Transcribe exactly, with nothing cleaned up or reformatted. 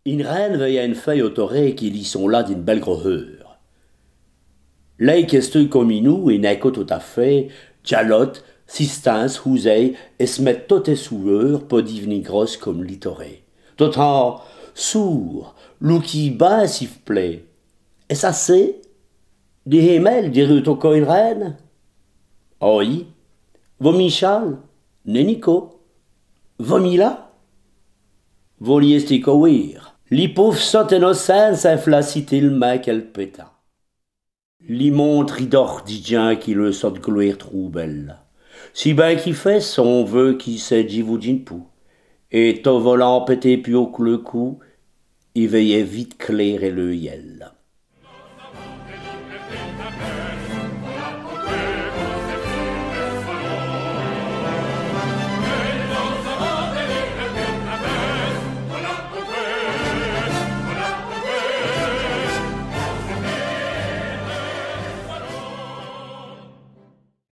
Une reine veille une feuille autorée qui lit son là d'une belle grosseur. Lei qu'est comme inou et n'est tout à fait, jalotte, sistance, housey, et se met tout et soueur, pas diveni grosse comme l'itoré. D'autant, sourd, lou qui bas s'y plaît. Et ça c'est, des hémel, dirait au une reine? Oui. Vo Michal, ne Nico. Vo Mila? Vo liestico wir. Li pauvre sot innocence inflacitilma qu'elle péta. Li montre idordidien qui le sot gloire troubel. Si ben qui fait son vœu qui sait jivoudin pou. Et to volant pété plus haut que le cou, il veillait vite clair et le yel.